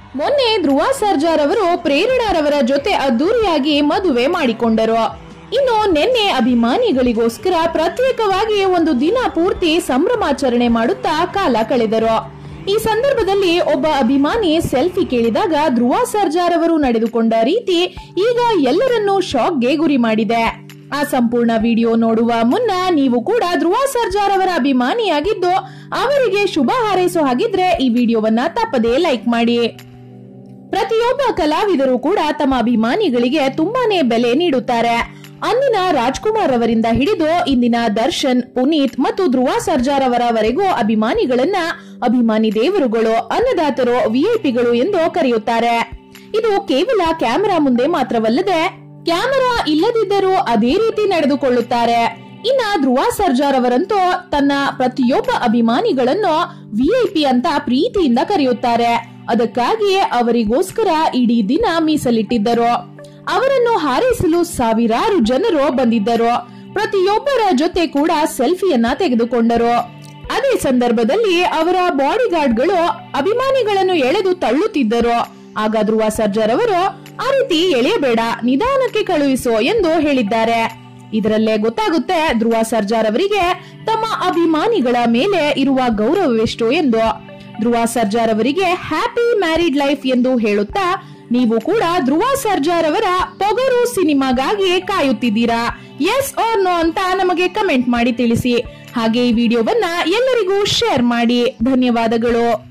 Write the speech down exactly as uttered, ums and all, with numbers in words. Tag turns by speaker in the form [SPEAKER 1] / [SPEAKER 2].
[SPEAKER 1] ಮೊನ್ನೆ ಧ್ರುವ ಸರ್ಜಾರ್ ಅವರು ಪ್ರೇರಣಾರವರ ಜೊತೆ ಅದ್ದೂರಿಯಾಗಿ ಮದುವೆ ಮಾಡಿಕೊಂಡರು. ಇನ್ನು ನಿನ್ನೆ ಅಭಿಮಾನಿಗಳಿಗೋಸ್ಕರ ಪ್ರತ್ಯೇಕವಾಗಿ ಒಂದು ದಿನ ಪೂರ್ತಿ ಸಂಭ್ರಮಾಚರಣೆ ಮಾಡುತ್ತಾ ಕಾಲ ಕಳೆದರು. ಈ ಸಂದರ್ಭದಲ್ಲಿ ಒಬ್ಬ ಅಭಿಮಾನಿ ಸೆಲ್ಫಿ ಕೇಳಿದಾಗ ಧ್ರುವ ಸರ್ಜಾರ್ ಅವರು ನಡೆದುಕೊಂಡ ರೀತಿ ಈಗ ಎಲ್ಲರನ್ನೂ ಶಾಕ್ಗೆ ಗುರಿ ಮಾಡಿದೆ. ಆ ಸಂಪೂರ್ಣ ವಿಡಿಯೋ ನೋಡುವ ಮುನ್ನ ನೀವು ಕೂಡ ಧ್ರುವ ಸರ್ಜಾರ್ ಅವರ ಅಭಿಮಾನಿಯಾಗಿದ್ದು ಅವರಿಗೆ ಶುಭ ಹಾರೈಸೋ ಹಾಗಿದ್ರೆ ಈ ವಿಡಿಯೋವನ್ನ ತಪ್ಪದೇ ಲೈಕ್ ಮಾಡಿ. ಪ್ರತಿಯೊಬ್ಬ ಕಲಾವಿದರು ಕೂಡ ತಮ್ಮ ಅಭಿಮಾನಿಗಳಿಗೆ ತುಂಬಾನೇ ಬೆಲೆ ನೀಡುತ್ತಾರೆ. ಅಂದಿನ ರಾಜ್ಕುಮಾರ್ ಅವರಿಂದ ಹಿಡಿದು ಇಂದಿನ ದರ್ಶನ್, ಪುನೀತ್ ಮತ್ತು ಧ್ರುವ ಸರ್ಜಾರ್ ಅವರವರೆಗೂ ಅಭಿಮಾನಿಗಳನ್ನ ಅಭಿಮಾನಿ ದೇವರುಗಳು, ಅನ್ನದಾತರು, ವಿಐಪಿಗಳು ಎಂದು ಕರೆಯುತ್ತಾರೆ. ಇದು ಕೇವಲ ಕ್ಯಾಮೆರಾ ಮುಂದೆ ಮಾತ್ರವಲ್ಲದೆ ಕ್ಯಾಮೆರಾ ಇಲ್ಲದಿದ್ದರೂ ಅದೇ ರೀತಿ ನಡೆದುಕೊಳ್ಳುತ್ತಾರೆ. ಇನ್ನ ಧ್ರುವ ಸರ್ಜಾರ್ ಅವರಂತೂ ತನ್ನ ಪ್ರತಿಯೊಬ್ಬ ಅಭಿಮಾನಿಗಳನ್ನು ವಿಐಪಿ ಅಂತ ಪ್ರೀತಿಯಿಂದ ಕರೆಯುತ್ತಾರೆ. ಅದಕ್ಕಾಗಿಯೇ ಅವರಿಗೋಸ್ಕರ ಇಡೀ ದಿನ ಮೀಸಲಿಟ್ಟಿದ್ದರು. ಅವರನ್ನು ಹಾರೈಸಲು ಸಾವಿರಾರು ಜನರು ಬಂದಿದ್ದರು. ಪ್ರತಿಯೊಬ್ಬರ ಜೊತೆ ಕೂಡ ಸೆಲ್ಫಿಯನ್ನ ತೆಗೆದುಕೊಂಡರು. ಅದೇ ಸಂದರ್ಭದಲ್ಲಿ ಅವರ ಬಾಡಿ ಗಾರ್ಡ್ಗಳು ಅಭಿಮಾನಿಗಳನ್ನು ಎಳೆದು ತಳ್ಳುತ್ತಿದ್ದರು. ಆಗ ಧ್ರುವ ಸರ್ಜಾರ್ ಅವರು ಆ ರೀತಿ ಎಳೆಯಬೇಡ, ನಿಧಾನಕ್ಕೆ ಕಳುಹಿಸೋ ಎಂದು ಹೇಳಿದ್ದಾರೆ. ಇದರಲ್ಲೇ ಗೊತ್ತಾಗುತ್ತೆ ಧ್ರುವ ಸರ್ಜಾರ್ ಅವರಿಗೆ ತಮ್ಮ ಅಭಿಮಾನಿಗಳ ಮೇಲೆ ಇರುವ ಗೌರವವೆಷ್ಟು ಎಂದು. ಧ್ರುವ ಸರ್ಜಾರ್ ಅವರಿಗೆ ಹ್ಯಾಪಿ ಮ್ಯಾರಿಡ್ ಲೈಫ್ ಎಂದು ಹೇಳುತ್ತಾ ನೀವು ಕೂಡ ಧ್ರುವ ಸರ್ಜಾರ್ ಅವರ ಪೊಗರು ಸಿನಿಮಾಗಾಗಿ ಕಾಯುತ್ತಿದ್ದೀರಾ? ಎಸ್ ಆರ್ ನೋ ಅಂತ ನಮಗೆ ಕಮೆಂಟ್ ಮಾಡಿ ತಿಳಿಸಿ. ಹಾಗೆ ಈ ವಿಡಿಯೋವನ್ನ ಎಲ್ಲರಿಗೂ ಶೇರ್ ಮಾಡಿ. ಧನ್ಯವಾದಗಳು.